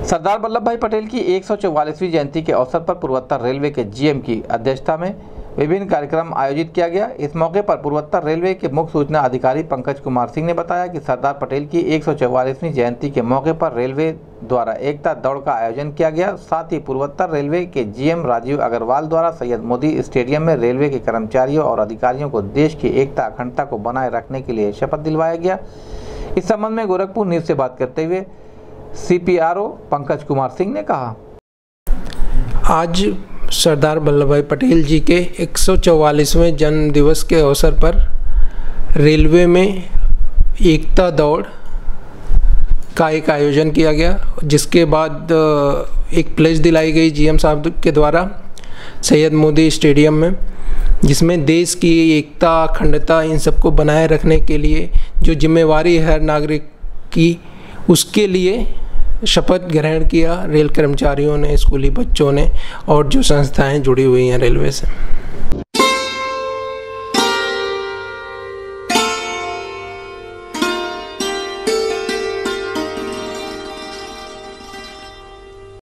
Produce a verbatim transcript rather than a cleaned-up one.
सरदार वल्लभ भाई पटेल की एक सौ चौवालीसवीं जयंती के अवसर पर पूर्वोत्तर रेलवे के जीएम की अध्यक्षता में विभिन्न कार्यक्रम आयोजित किया गया। इस मौके पर पूर्वोत्तर रेलवे के मुख्य सूचना अधिकारी पंकज कुमार सिंह ने बताया कि सरदार पटेल की एक सौ चौवालीसवीं जयंती के मौके पर रेलवे द्वारा एकता दौड़ का आयोजन किया गया। साथ ही पूर्वोत्तर रेलवे के जीएम राजीव अग्रवाल द्वारा सैयद मोदी स्टेडियम में रेलवे के कर्मचारियों और अधिकारियों को देश की एकता अखंडता को बनाए रखने के लिए शपथ दिलवाया गया। इस संबंध में गोरखपुर न्यूज से बात करते हुए सीपीआरओ पंकज कुमार सिंह ने कहा, आज सरदार वल्लभ भाई पटेल जी के एक सौ चौवालीसवें जन्म दिवस के अवसर पर रेलवे में एकता दौड़ का एक आयोजन किया गया, जिसके बाद एक प्लेज दिलाई गई जीएम साहब के द्वारा सैयद मोदी स्टेडियम में, जिसमें देश की एकता अखंडता इन सबको बनाए रखने के लिए जो जिम्मेवारी है हर नागरिक की, उसके लिए शपथ ग्रहण किया रेल कर्मचारियों ने, स्कूली बच्चों ने और जो संस्थाएं जुड़ी हुई हैं रेलवे से।